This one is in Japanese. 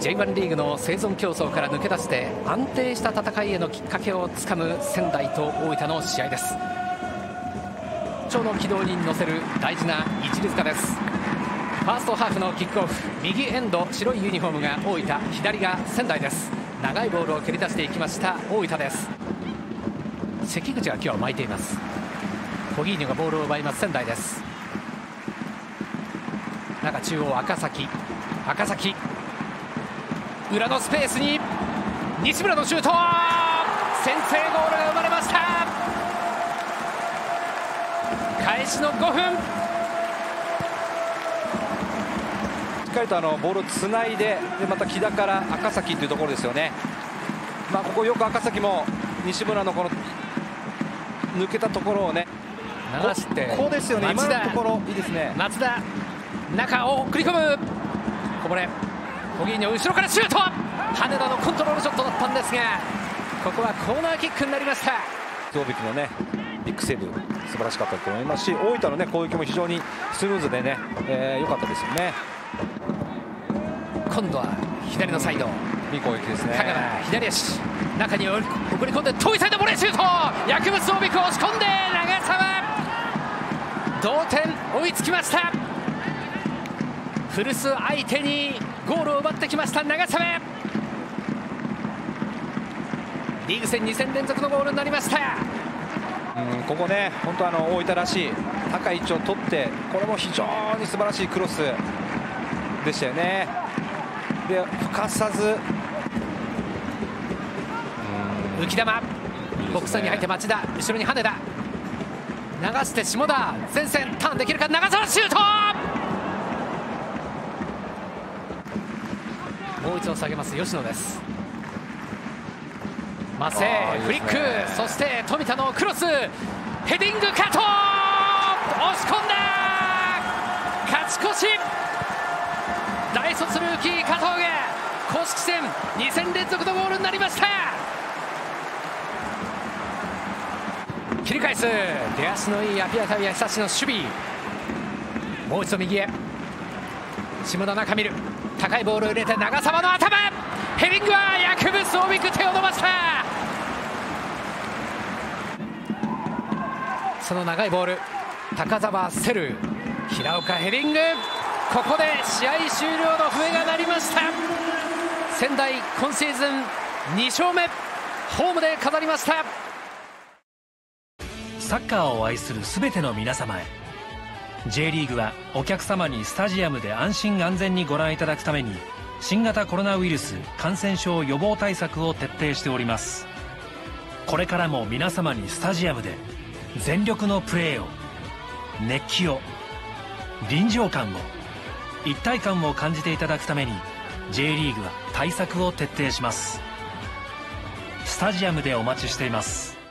J1 リーグの生存競争から抜け出して安定した戦いへのきっかけをつかむ仙台と大分の試合です。超の軌道に乗せる大事な一里塚です。ファーストハーフのキックオフ、右エンド白いユニフォームが大分、左が仙台です。長いボールを蹴り出していきました大分です。関口が今日は巻いています。コギーニョがボールを奪います仙台です。中中央赤崎裏のスペースに西村のシュート、先制ゴールが生まれました。開始の5分、 しっかりとボールをつないで、また木田から赤崎というところですよね。ここよく赤崎も西村のこの抜けたところをね流して、 ここですよね。今のところいいですね。 松田中を送り込む、こぼれコギーニョ後ろからシュート、羽田のコントロールショットだったんですが、ここはコーナーキックになりました。 ゾービキのねビッグセーブ素晴らしかったと思いますし、大分のね攻撃も非常にスムーズでね良かったですよね。 今度は左のサイド、 いい攻撃ですね。 高田左足中に送り込んで遠いサイドボレーシュート、薬物ゾービク押し込んで長沢、同点追いつきました。古巣相手にゴールを奪ってきました長沢、リーグ戦2戦連続のゴールになりました。 ここね本当大分らしい高い位置を取って、これも非常に素晴らしいクロスでしたよね。で吹かさず浮き球、ボックスに入って町田、後ろに羽田流して下田前線ターンできるか、長沢シュート、もう一度下げます吉野です。マセーフリック、そして富田のクロス、ヘディングカット、押し込んだ、勝ち越し、大卒ルーキー加藤が公式戦2戦連続のゴールになりました。切り返す、出足のいいアピアタイヤ久志の守備、もう一度右へ下田中見る、高いボールを入れて長沢の頭、ヘディングは薬物オビク、手を伸ばした。その長いボール、高澤セル、平岡ヘディング、ここで試合終了の笛が鳴りました。仙台今シーズン2勝目、ホームで飾りました。 サッカーを愛する全ての皆様へ、 J リーグはお客様にスタジアムで安心安全にご覧いただくために、新型コロナウイルス感染症予防対策を徹底しております。これからも皆様にスタジアムで全力のプレーを、熱気を、臨場感を、一体感を感じていただくために J リーグは対策を徹底します。スタジアムでお待ちしています。